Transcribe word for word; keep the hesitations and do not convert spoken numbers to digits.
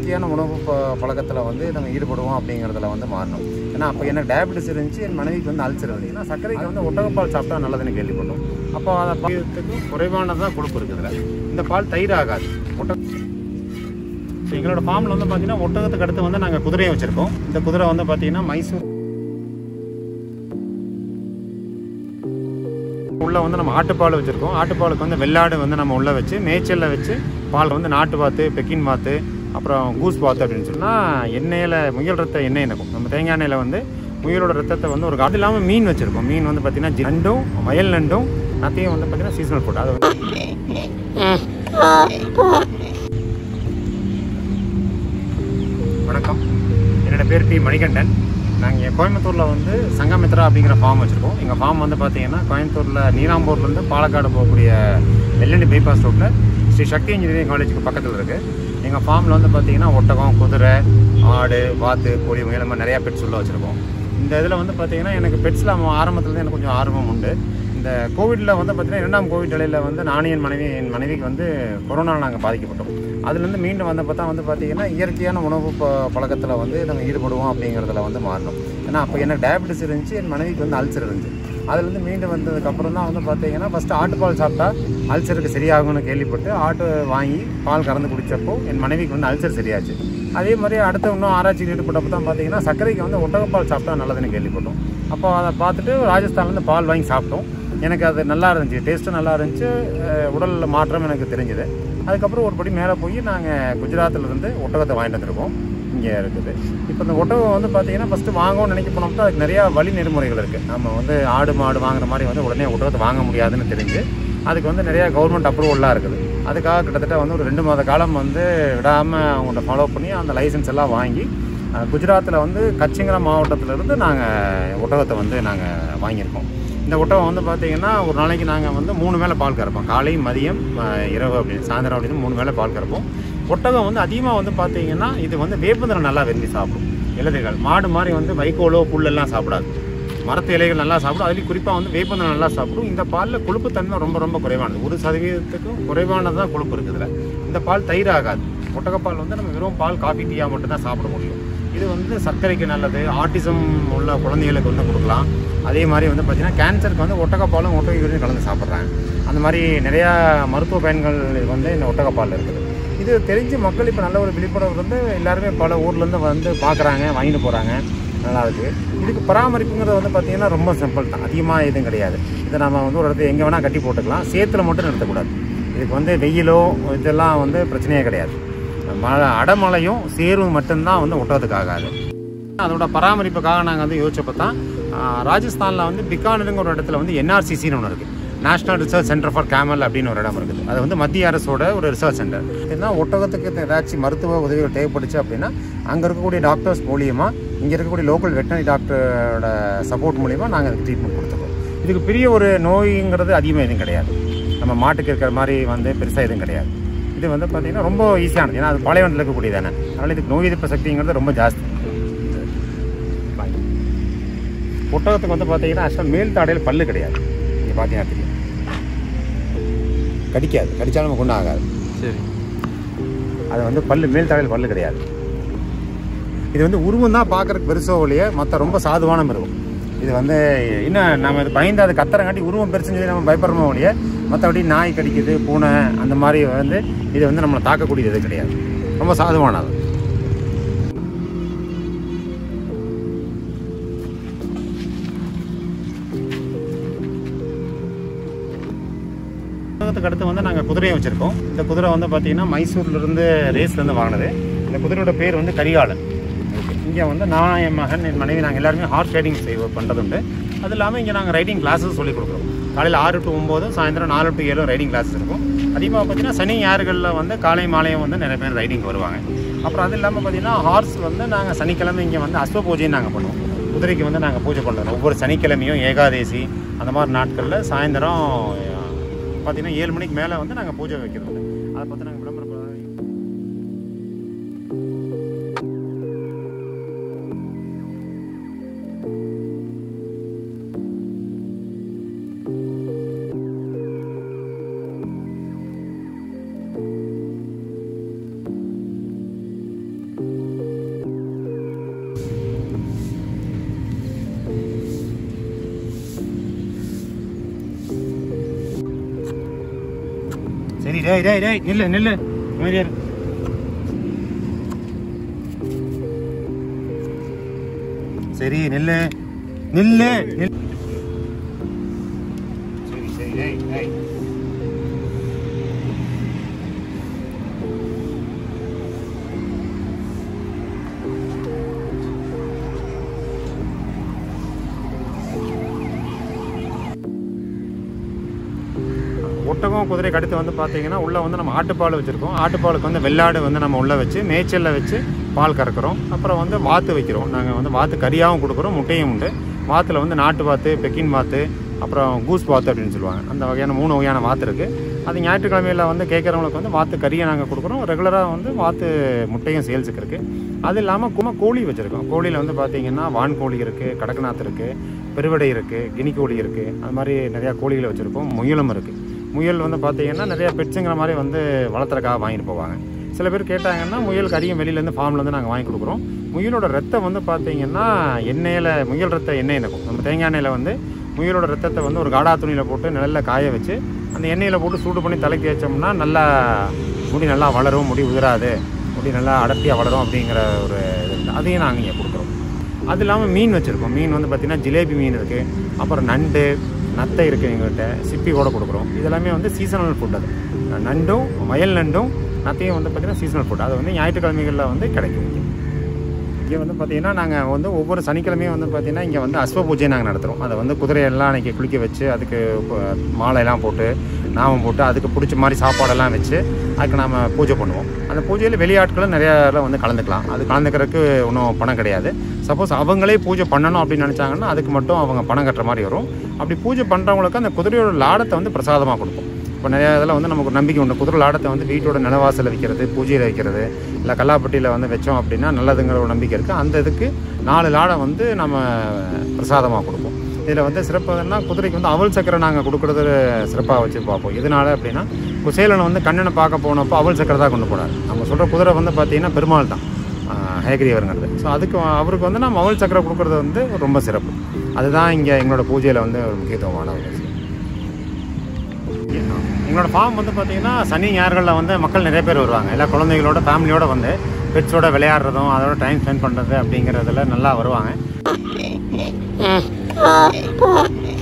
இயற்கையான உணவு ப பழக்கத்தில் வந்து நம்ம ஈடுபடுவோம் அப்படிங்கிறதுல வந்து மாறணும். ஏன்னா அப்போ எனக்கு டயபெட்டிஸ் இருந்துச்சு, என் மனைவிக்கு வந்து அல்சர் இருந்துச்சு. ஏன்னா சர்க்கரைக்கு வந்து ஒட்டகப்பால் சாப்பிட்டா நல்லதுன்னு கேள்விப்பட்டோம். அப்போ அதை பாயத்துக்கு குறைவானதான் கொழுப்பு இருக்குதுல்ல, இந்த பால் தயிர் ஆகாது. ஒட்ட எங்களோட ஃபார்மில் வந்து பார்த்தீங்கன்னா ஒட்டகத்துக்கு அடுத்து வந்து நாங்கள் குதிரையை வச்சுருக்கோம். இந்த குதிரை வந்து பார்த்தீங்கன்னா மைசூர் உள்ளே வந்து நம்ம ஆட்டுப்பால் வச்சுருக்கோம். ஆட்டுப்பாலுக்கு வந்து வெள்ளாடு வந்து நம்ம உள்ளே வச்சு மேய்ச்சலில் வச்சு பால் வந்து நாட்டு பாத்து, பெக்கின் பாத்து, அப்புறம் கூஸ் பாத்து அப்படின்னு சொன்னால் எண்ணெயில் முயல் ரத்த எண்ணெய் இருக்கும். நம்ம தேங்காய் எண்ணெயில் வந்து முயலோட ரத்தத்தை வந்து ஒரு அது இல்லாமல் மீன் வச்சுருக்கோம். மீன் வந்து பார்த்திங்கன்னா நண்டும் வயல் நண்டும் நத்தையும் வந்து பார்த்திங்கன்னா சீசனல் ஃபுட். அது வந்து வணக்கம், என்னோட பேர் டி மணிகண்டன். நாங்கள் கோயம்புத்தூரில் வந்து சங்கமித்ரா அப்படிங்கிற ஃபார்ம் வச்சுருக்கோம். எங்கள் ஃபார்ம் வந்து பார்த்திங்கன்னா கோயம்புத்தூரில் நீலாம்பூர்லேருந்து பாலக்காடு போகக்கூடிய வெள்ளண்டி பைபாஸ் ரோட்டில் ஸ்ரீ சக்தி இன்ஜினியரிங் காலேஜுக்கு பக்கத்தில் இருக்குது. எங்கள் ஃபார்மில் வந்து பார்த்திங்கன்னா ஒட்டகம், குதிரை, ஆடு, வாத்து, கோழி, முயல் மாதிரி நிறையா பெட்ஸ் உள்ள வச்சுருக்கோம். இந்த இதில் வந்து பார்த்திங்கன்னா எனக்கு பெட்ஸில் ஆரம்பத்துலேருந்து எனக்கு கொஞ்சம் ஆர்வம் உண்டு. இந்த கோவிடில் வந்து பார்த்திங்கன்னா இரண்டாம் கோவிட் நிலையில் வந்து நானும் என் மனைவி என் மனைவிக்கு வந்து கொரோனாவில் நாங்கள் பாதிக்கப்பட்டோம். அதுலேருந்து மீண்டும் வந்த பார்த்தா வந்து பார்த்திங்கன்னா இயற்கையான உணவு ப பழக்கத்தில் வந்து நம்ம ஈடுபடுவோம் அப்படிங்கிறதுல வந்து மாறணும். ஏன்னா அப்போ எனக்கு டயபெட்டிஸ் இருந்துச்சு, என் மனைவிக்கு வந்து அல்சர் இருந்துச்சு. அதுலேருந்து மீண்டும் வந்ததுக்கப்புறம் தான் வந்து பார்த்திங்கன்னா ஃபஸ்ட்டு ஆட்டுப்பால் சாப்பிட்டா அல்சருக்கு சரியாகும்னு கேள்விப்பட்டு ஆட்டு வாங்கி பால் கறந்து குடித்தப்போ என் மனைவிக்கு வந்து அல்சர் சரியாச்சு. அதே மாதிரி அடுத்த இன்னும் ஆராய்ச்சியில் ஈடுபட்டப்போ தான் பார்த்திங்கன்னா சர்க்கரைக்கு வந்து ஒட்டகப்பால் சாப்பிட்டா நல்லதுன்னு கேள்விப்பட்டோம். அப்போ அதை பார்த்துட்டு ராஜஸ்தான்லேருந்து பால் வாங்கி சாப்பிட்டோம். எனக்கு அது நல்லா இருந்துச்சு, டேஸ்ட்டும் நல்லா இருந்துச்சு, உடலில் மாற்றம் எனக்கு தெரிஞ்சுது. அதுக்கப்புறம் ஒரு படி மேலே போய் நாங்கள் குஜராத்திலேருந்து ஒட்டகத்தை வாங்கிட்டு வந்துருக்கோம். இங்கே இருக்குது. இப்போ இந்த ஒட்டகம் வந்து பார்த்திங்கன்னா ஃபஸ்ட்டு வாங்கணும்னு நினைக்க போனோம்னா அதுக்கு நிறையா வழி நெறிமுறைகள் இருக்குது. நம்ம வந்து ஆடு மாடு வாங்குற மாதிரி வந்து உடனே ஒட்டகத்தை வாங்க முடியாதுன்னு தெரிஞ்சு அதுக்கு வந்து நிறையா கவர்மெண்ட் அப்ரூவல்லாம் இருக்குது. அதுக்காக கிட்டத்தட்ட வந்து ஒரு ரெண்டு மாத காலம் வந்து விடாமல் அவங்கள்ட்ட ஃபாலோ பண்ணி அந்த லைசன்ஸ் எல்லாம் வாங்கி குஜராத்தில் வந்து கச்சிங்கரா மாவட்டத்திலேருந்து நாங்கள் ஒட்டகத்தை வந்து நாங்கள் வாங்கியிருக்கோம். இந்த ஒட்டகம் வந்து பார்த்திங்கன்னா ஒரு நாளைக்கு நாங்கள் வந்து மூணு வேளை பால் கறப்போம். காலை, மதியம், இரவு அப்படின்னு சாயந்தரம் அப்படின்னு மூணு வேளை பால் கறப்போம். ஒட்டகம் வந்து அதிகமாக வந்து பார்த்திங்கன்னா இது வந்து வேப்பந்தரை நல்லா விரும்பி சாப்பிடும். இலைகள் மாடு மாதிரி வந்து வைக்கோலோ புல்லெல்லாம் சாப்பிடாது, மரத்து இலைகள் நல்லா சாப்பிடும். அதுலேயும் குறிப்பாக வந்து வேப்பந்தரை நல்லா சாப்பிடும். இந்த பாலில் கொழுப்புத்தன்மை ரொம்ப ரொம்ப குறைவானது, ஒரு சதவீதத்துக்கும் குறைவானது தான் கொழுப்பு இருக்குதுல. இந்த பால் தயிர் ஆகாது. ஒட்டகப்பால் வந்து நம்ம வெறும் பால், காஃபி, டீயாக மட்டும்தான் சாப்பிட முடியும். இது வந்து சர்க்கரைக்கு நல்லது, ஆட்டிசம் உள்ள குழந்தைகளுக்கு வந்து கொடுக்கலாம். அதே மாதிரி வந்து பார்த்திங்கன்னா கேன்சருக்கு வந்து ஒட்டகப்பாலும் ஒட்டகையும் கலந்து சாப்பிட்றாங்க. அந்த மாதிரி நிறையா மருத்துவ பயன்கள் வந்து இந்த ஒட்டகப்பால் இருக்குது. இது தெரிஞ்சு மக்கள் இப்போ நல்ல ஒரு விழிப்புணர்வு வந்து எல்லாருமே பல ஊர்லேருந்து வந்து பார்க்குறாங்க, வாங்கிட்டு போகிறாங்க. நல்லா இருக்குது. இதுக்கு பராமரிப்புங்கிறது வந்து பார்த்திங்கன்னா ரொம்ப சிம்பிள் தான், அதிகமாக எதுவும் கிடையாது. இதை நம்ம வந்து ஒரு இடத்துல எங்கே வேணால் கட்டி போட்டுக்கலாம், சேத்துல மட்டும் நிறுத்தக்கூடாது. இதுக்கு வந்து வெயிலோ இதெல்லாம் வந்து பிரச்சனையே கிடையாது. மழை அடமழையும் சேர்வும் மட்டும்தான் வந்து ஒட்டகத்துக்கு ஆகாது. அதோட பராமரிப்புக்காக நாங்கள் வந்து யோசிச்சப்போ தான் ராஜஸ்தானில் வந்து பிகானருங்கிற ஒரு இடத்துல வந்து என்ஆர்சிசின்னு ஒன்று இருக்குது, national research centre for camel அப்படின்னு ஒரு இடம் இருக்குது. அது வந்து மத்திய அரசோட ஒரு ரிசர்ச் சென்டர். ஏன்னா ஒட்டகத்துக்கு ஏதாச்சும் மருத்துவ உதவிகள் தேவைப்படுச்சு அப்படின்னா அங்கே இருக்கக்கூடிய டாக்டர்ஸ் மூலியமாக, இங்கே இருக்கக்கூடிய லோக்கல் வெட்டனரி டாக்டரோட சப்போர்ட் மூலிமா நாங்கள் அதுக்கு ட்ரீட்மெண்ட் கொடுத்துருக்கோம். இதுக்கு பெரிய ஒரு நோய்ங்கிறது அதிகமாக எதுவும் கிடையாது. நம்ம மாட்டுக்கு இருக்கிற மாதிரி வந்து பெருசாக எதுவும் கிடையாது. இது வந்து பார்த்திங்கன்னா ரொம்ப ஈஸியானது, ஏன்னா அது பாலைவனத்தில் இருக்கக்கூடிய தானே. அதனால் இதுக்கு நோய் எதிர்ப்பு சக்திங்கிறது ரொம்ப ஜாஸ்தி. ஒட்டகத்துக்கு வந்து பார்த்திங்கன்னா ஆக்சுவலாக மேல் தாடையில் பல்லு கிடையாது. நீங்கள் பார்த்தீங்கன்னா தெரியும், கடிக்காது, கடித்தாலும் நமக்கு ஒன்றும் ஆகாது. சரி, அது வந்து பல்லு, மேல் தாடையில் பல்லு கிடையாது. இது வந்து உருவம் தான் பார்க்குறதுக்கு பெருசோ ஒழிய மற்ற ரொம்ப சாதுவான மிருகம். இது வந்து இன்னும் நம்ம இது பயந்து அது கத்துறங்காட்டி உருவம் பெருசுன்னு சொல்லி நம்ம பயப்படுறோமோ ஒழிய மற்றபடி நாய் கடிக்குது, பூனை அந்த மாதிரி வந்து இது வந்து நம்மளை தாக்கக்கூடியது எது கிடையாது. ரொம்ப சாதுவானது. ஒட்டகத்துக்கு அடுத்து வந்து நாங்கள் குதிரையை வச்சுருக்கோம். இந்த குதிரை வந்து பார்த்திங்கன்னா மைசூர்லேருந்து ரேஸ்லேருந்து வாங்கினது. இந்த குதிரையோட பேர் வந்து கரிகாலன். இங்கே வந்து நான், என் மகன், என் மனைவி நாங்கள் எல்லாருமே ஹார்ஸ் ரைடிங் செய்வ பண்ணுறது உண்டு. அது இல்லாமல் இங்கே நாங்கள் ரைடிங் கிளாஸஸ் சொல்லிக் கொடுக்குறோம். காலையில் ஆறு டு ஒம்பது, சாயந்தரம் நாலு டு ஏழு ரைடிங் கிளாஸஸ் இருக்கும். அதிகமாக பார்த்திங்கன்னா சனி ஞாயிறுகளில் வந்து காலை மாலையும் வந்து நிறைய பேர் ரைடிங் வருவாங்க. அப்புறம் அது இல்லாமல் பார்த்திங்கன்னா ஹார்ஸ் வந்து நாங்கள் சனிக்கிழமை இங்கே வந்து அஸ்வ பூஜைன்னு நாங்கள் பண்ணுவோம். குதிரைக்கு வந்து நாங்கள் பூஜை பண்ணுறோம். ஒவ்வொரு சனிக்கிழமையும் ஏகாதேசி அந்த மாதிரி நாட்களில் சாயந்தரம் பார்த்திங்கன்னா ஏழு மணிக்கு மேலே வந்து நாங்கள் பூஜை வைக்கிறது. அதை பார்த்து நாங்கள் விளம்பரம் டேய் டேய் டேய் நில்லு நில்லு அமைதியா இரு. சரி நில்லு நில்லு நில்லு. சரி சரி டேய் டேய். ஒட்டகம் குதிரை கடுத்து வந்து பார்த்தீங்கன்னா உள்ளே வந்து நம்ம ஆட்டுப்பால் வச்சுருக்கோம். ஆட்டுப்பாலுக்கு வந்து வெள்ளாடு வந்து நம்ம உள்ளே வச்சு மேய்ச்சலில் வச்சு பால் கறக்கிறோம். அப்புறம் வந்து வாத்து வைக்கிறோம். நாங்கள் வந்து வாத்து கறியாகவும் கொடுக்குறோம், முட்டையும் உண்டு. வாத்தில் வந்து நாட்டு வாத்து, பெக்கின் வாத்து, அப்புறம் கூஸ் வாத்து அப்படின்னு சொல்லுவாங்க. அந்த வகையான மூணு வகையான வாத்து இருக்குது. அது ஞாயிற்றுக்கிழமையில் வந்து கேட்குறவங்களுக்கு வந்து வாத்து கறியை நாங்கள் கொடுக்குறோம். ரெகுலராக வந்து வாத்து முட்டையும் சேல்ஸுக்கு இருக்குது. அது இல்லாமல் கும கோழி வச்சுருக்கோம். கோழியில் வந்து பார்த்திங்கன்னா வான்கோழி இருக்குது, கடக்கநாத்து இருக்குது, பெருவடை இருக்குது, கினி கோழி இருக்குது. அது மாதிரி நிறையா கோழிகளை வச்சுருக்கோம். முயலும் இருக்குது. முயல் வந்து பார்த்திங்கன்னா நிறையா பெட்ஸுங்கிற மாதிரி வந்து வளர்த்துறக்காக வாங்கிட்டு போவாங்க. சில பேர் கேட்டாங்கன்னா முயல் கறியும் வெளியிலேருந்து ஃபார்ம்லேருந்து நாங்கள் வாங்கி கொடுக்குறோம். முயலோட ரத்தம் வந்து பார்த்திங்கன்னா எண்ணெயில் முயல் ரத்த எண்ணெய் இருக்கும். நம்ம தேங்காய் எண்ணெயில் வந்து முயலோட ரத்தத்தை வந்து ஒரு காடா துணியில் போட்டு நிழலில் காய வச்சு அந்த எண்ணெயில் போட்டு சூடு பண்ணி தலைக்கு வச்சோம்னா நல்லா முடி நல்லா வளரும், முடி உதிராது, முடி நல்லா அடர்த்தியாக வளரும் அப்படிங்கிற ஒரு இது. அதையும் நாங்கள் இங்கே கொடுக்குறோம். அது இல்லாமல் மீன் வச்சுருக்கோம். மீன் வந்து பார்த்திங்கன்னா ஜிலேபி மீன் இருக்குது, அப்புறம் நண்டு, நத்தை இருக்குது எங்கள்கிட்ட, சிப்பி கூட கொடுக்குறோம். இதெல்லாமே வந்து சீசனல் ஃபுட். அது நண்டும் மயில் நண்டும் நத்தையும் வந்து பார்த்திங்கன்னா சீசனல் ஃபுட். அது வந்து ஞாயிற்றுக்கிழமைகளில் வந்து கிடைக்கும். இங்கே வந்து பார்த்திங்கன்னா நாங்கள் வந்து ஒவ்வொரு சனிக்கிழமையும் வந்து பார்த்திங்கன்னா இங்கே வந்து அஸ்வ பூஜை நாங்கள் நடத்துகிறோம். அதை வந்து குதிரையெல்லாம் அன்றைக்கி குளிக்க வச்சு அதுக்கு மாலையெல்லாம் போட்டு நாமம் போட்டு அதுக்கு பிடிச்ச மாதிரி சாப்பாடெல்லாம் வச்சு அதுக்கு நாம் பூஜை பண்ணுவோம். அந்த பூஜையில் வெளியாட்களும் நிறையா வந்து கலந்துக்கலாம். அது கலந்துக்கிறதுக்கு ஒன்றும் பணம் கிடையாது. சப்போஸ் அவங்களே பூஜை பண்ணணும் அப்படின்னு நினச்சாங்கன்னா அதுக்கு மட்டும் அவங்க பணம் கட்டுற மாதிரி வரும். அப்படி பூஜை பண்ணுறவங்களுக்கு அந்த குதிரையோட லாடத்தை வந்து பிரசாதமாக கொடுப்போம். இப்போ நிறையா இதில் வந்து நமக்கு ஒரு நம்பிக்கை உண்டு. குதிரை லாடத்தை வந்து வீட்டோட நிலவாசலில் வைக்கிறது, பூஜையில் வைக்கிறது, இல்லை கல்லாப்பட்டியில் வந்து வச்சோம் அப்படின்னா நல்லதுங்கிற ஒரு நம்பிக்கை இருக்குது. அந்த இதுக்கு நாலு லாடம் வந்து நம்ம பிரசாதமாக கொடுப்போம். இதில் வந்து சிறப்புன்னா குதிரைக்கு வந்து அவல் சக்கரை நாங்கள் கொடுக்குறது சிறப்பாக வச்சு பார்ப்போம். எதனால அப்படின்னா சேலனை வந்து கண்ணனை பார்க்க போனப்போ அவல் சக்கரை தான் கொண்டு போனார். நம்ம சொல்கிற குதிரை வந்து பார்த்திங்கன்னா பெருமாள் தான், ஹயகிரியவருங்கிறது. ஸோ அதுக்கு அவருக்கு வந்து நம்ம அவல் சக்கரை கொடுக்குறது வந்து ரொம்ப சிறப்பு. அதுதான் இங்கே எங்களோட பூஜையில் வந்து ஒரு முக்கியத்துவமான ஒரு விஷயம். எங்களோட ஃபார்ம் வந்து பார்த்திங்கன்னா சனி ஞாயிறுகளில் வந்து மக்கள் நிறைய பேர் வருவாங்க. எல்லா குழந்தைகளோட ஃபேமிலியோடு வந்து பெட்ஸோட விளையாடுறதும் அதோட டைம் ஸ்பெண்ட் பண்ணுறது அப்படிங்கிறதுல நல்லா வருவாங்க.